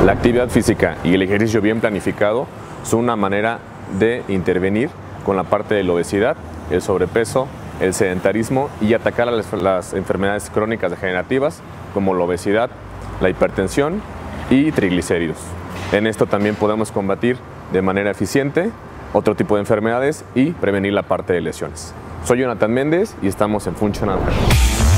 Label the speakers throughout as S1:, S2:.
S1: La actividad física y el ejercicio bien planificado son una manera de intervenir con la parte de la obesidad, el sobrepeso, el sedentarismo y atacar a las enfermedades crónicas degenerativas como la obesidad, la hipertensión y triglicéridos. En esto también podemos combatir de manera eficiente otro tipo de enfermedades y prevenir la parte de lesiones. Soy Jonathan Méndez y estamos en Functional Health.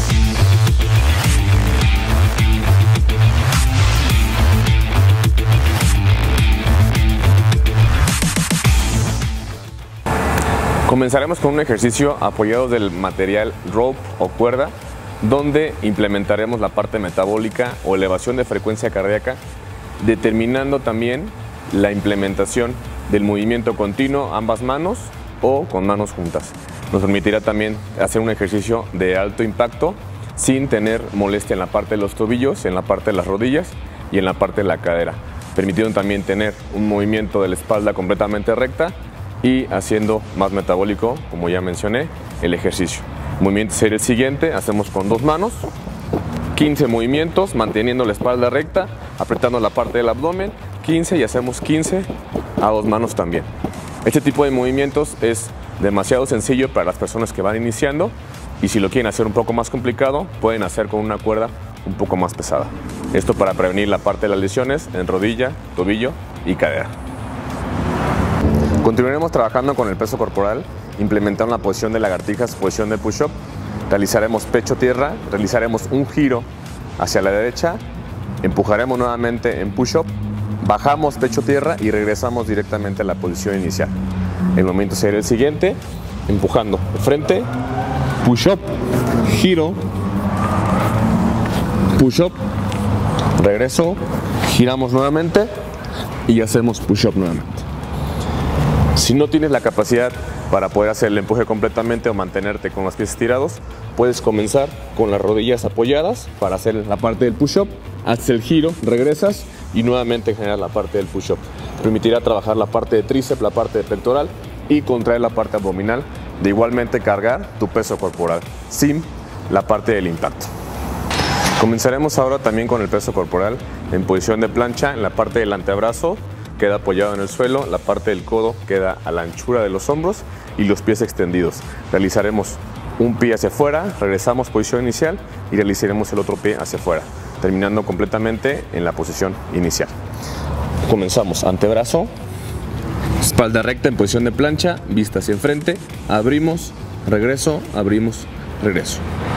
S1: Comenzaremos con un ejercicio apoyado del material rope o cuerda, donde implementaremos la parte metabólica o elevación de frecuencia cardíaca, determinando también la implementación del movimiento continuo, ambas manos o con manos juntas. Nos permitirá también hacer un ejercicio de alto impacto sin tener molestia en la parte de los tobillos, en la parte de las rodillas y en la parte de la cadera, permitiendo también tener un movimiento de la espalda completamente recta y haciendo más metabólico, como ya mencioné, el ejercicio. El movimiento sería el siguiente: hacemos con 2 manos, 15 movimientos, manteniendo la espalda recta, apretando la parte del abdomen, 15 y hacemos 15 a 2 manos también. Este tipo de movimientos es demasiado sencillo para las personas que van iniciando, y si lo quieren hacer un poco más complicado, pueden hacer con una cuerda un poco más pesada. Esto para prevenir la parte de las lesiones en rodilla, tobillo y cadera. Continuaremos trabajando con el peso corporal, implementando la posición de lagartijas, posición de push-up. Realizaremos pecho-tierra, realizaremos un giro hacia la derecha, empujaremos nuevamente en push-up, bajamos pecho-tierra y regresamos directamente a la posición inicial. El movimiento sería el siguiente: empujando de frente, push-up, giro, push-up, regreso, giramos nuevamente y hacemos push-up nuevamente. Si no tienes la capacidad para poder hacer el empuje completamente o mantenerte con los pies estirados, puedes comenzar con las rodillas apoyadas para hacer la parte del push-up, haces el giro, regresas y nuevamente generas la parte del push-up. Permitirá trabajar la parte de tríceps, la parte de pectoral y contraer la parte abdominal, de igualmente cargar tu peso corporal sin la parte del impacto. Comenzaremos ahora también con el peso corporal en posición de plancha. En la parte del antebrazo queda apoyado en el suelo, la parte del codo queda a la anchura de los hombros y los pies extendidos. Realizaremos un pie hacia afuera, regresamos posición inicial y realizaremos el otro pie hacia afuera, terminando completamente en la posición inicial. Comenzamos antebrazo, espalda recta en posición de plancha, vista hacia enfrente, abrimos, regreso, abrimos, regreso.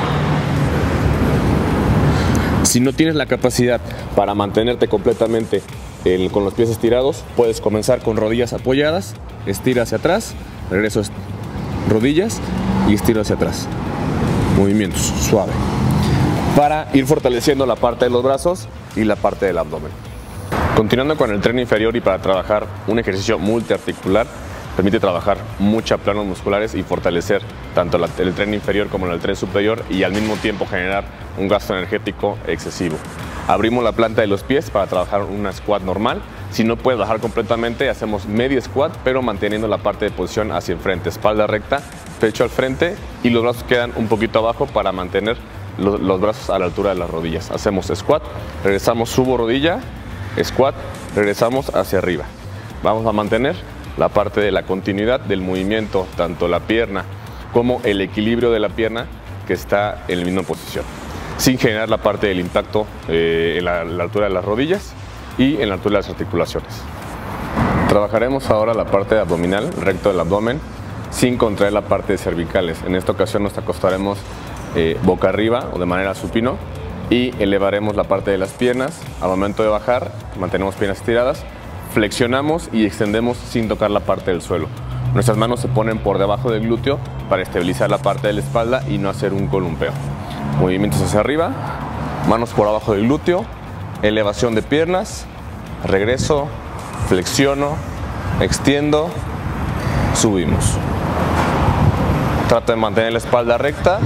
S1: Si no tienes la capacidad para mantenerte completamente con los pies estirados, puedes comenzar con rodillas apoyadas, estira hacia atrás, regreso rodillas y estiro hacia atrás. Movimientos suave para ir fortaleciendo la parte de los brazos y la parte del abdomen. Continuando con el tren inferior, y para trabajar un ejercicio multiarticular, permite trabajar muchos planos musculares y fortalecer tanto el tren inferior como el tren superior, y al mismo tiempo generar un gasto energético excesivo. Abrimos la planta de los pies para trabajar una squat normal. Si no puedes bajar completamente, hacemos media squat, pero manteniendo la parte de posición hacia enfrente, espalda recta, pecho al frente y los brazos quedan un poquito abajo para mantener los brazos a la altura de las rodillas. Hacemos squat, regresamos, subo rodilla, squat, regresamos hacia arriba. Vamos a mantener la parte de la continuidad del movimiento, tanto la pierna como el equilibrio de la pierna que está en la misma posición, sin generar la parte del impacto en la altura de las rodillas y en la altura de las articulaciones. Trabajaremos ahora la parte abdominal, recto del abdomen, sin contraer la parte de cervicales. En esta ocasión nos acostaremos boca arriba o de manera supino y elevaremos la parte de las piernas. Al momento de bajar, mantenemos piernas estiradas, flexionamos y extendemos sin tocar la parte del suelo. Nuestras manos se ponen por debajo del glúteo para estabilizar la parte de la espalda y no hacer un columpeo. Movimientos hacia arriba, manos por abajo del glúteo, elevación de piernas, regreso, flexiono, extiendo, subimos. Trato de mantener la espalda recta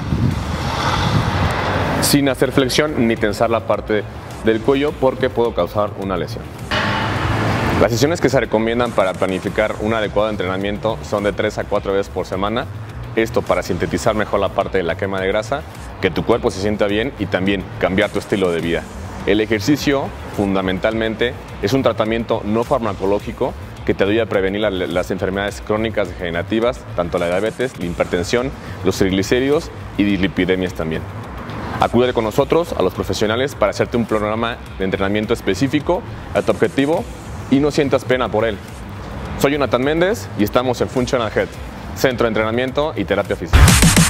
S1: sin hacer flexión ni tensar la parte del cuello, porque puedo causar una lesión. Las sesiones que se recomiendan para planificar un adecuado entrenamiento son de 3 a 4 veces por semana. Esto para sintetizar mejor la parte de la quema de grasa, que tu cuerpo se sienta bien y también cambiar tu estilo de vida. El ejercicio fundamentalmente es un tratamiento no farmacológico que te ayuda a prevenir las enfermedades crónicas degenerativas, tanto la diabetes, la hipertensión, los triglicéridos y dislipidemias también. Acude con nosotros, a los profesionales, para hacerte un programa de entrenamiento específico a tu objetivo y no sientas pena por él. Soy Jonathan Méndez y estamos en Functional Health, Centro de Entrenamiento y Terapia Física.